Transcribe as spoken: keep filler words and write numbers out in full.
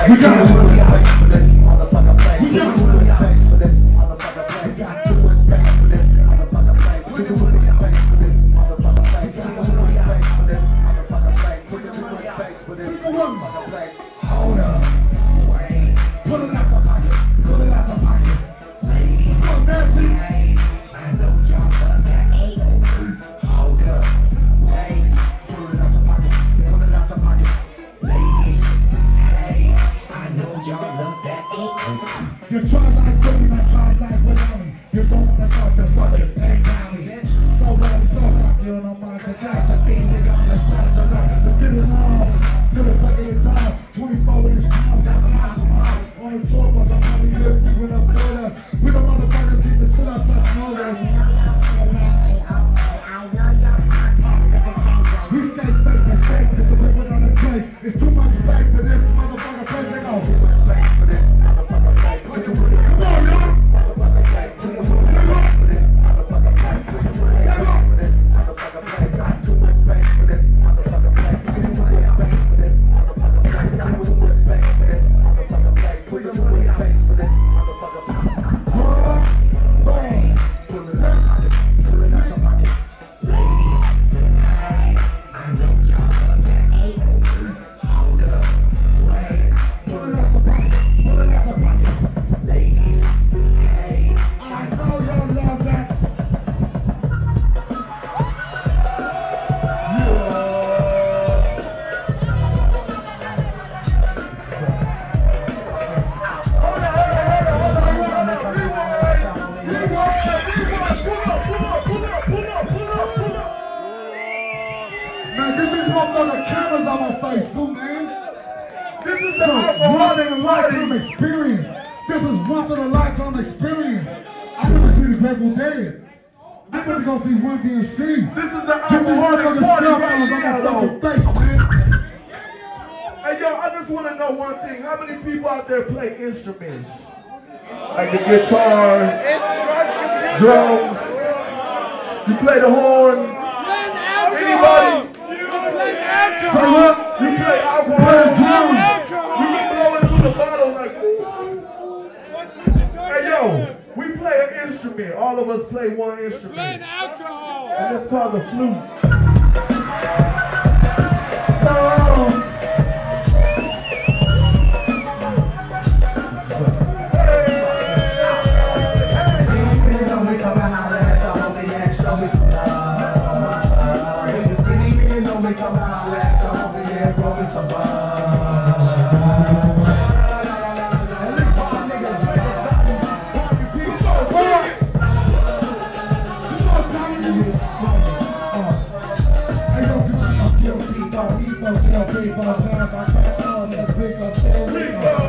We got too much space for this motherfucker place. We got too much space for this motherfucker place. We got too much space for this motherfucker place. Too much space for this motherfucker place. Too much space for this motherfucker place. Too much space for this motherfucker place. Hold up, wait, pull it out your pocket, pull it out your pocket. Ladies, so nasty. I know y'all love that. Hold up, wait, pull it out your pocket, pull it out your pocket. Ladies, hey, I know y'all love that. You try like Kobe, I try like without me. You don't wanna talk to fucking egg down me, bitch. So ready, so hot, you don't mind the chest. I think they got the start to love. Let's get it on till the fucking is down. twenty-four inch pounds, that's a awesome house. On the tour bus, I'm probably good people up for us. We the motherfuckers keep the shit up, touch motors. We stay straight and safe, cause the people on the place. It's too much space for this motherfucker place. They go, too much space for this motherfucker place. Come on, y'all! Too much space for this motherfucker place. Step up! For this motherfucker place. Got too much space for this motherfucker place. Too much space for this motherfucker place. Got too much space for this motherfucker place. Put too much space for this motherfucker place. Pull it out, pull it out your pocket. Ladies, hey, I know y'all love that. Hold up, wait, pull it out your pocket, pull it out your pocket. Ladies, hey, I know y'all love that. Man, get these motherfucking cameras on my face too, man. This is the once in a lifetime experience. This is once in a lifetime experience. I never seen the Grateful Dead. I never go see Run D M C. This is an alcoholic party right now, though. Face, man. Hey, yo, I just want to know one thing. How many people out there play instruments? Like the guitar, drums, you play the horn. Anybody? Say what? You play alcohol. You can blow into the bottle like, ooh. Hey, yo, we play an instrument. All of us play one instrument. And it's called the flute. Oh. People, times I can't pause, let's pick up, stay with us.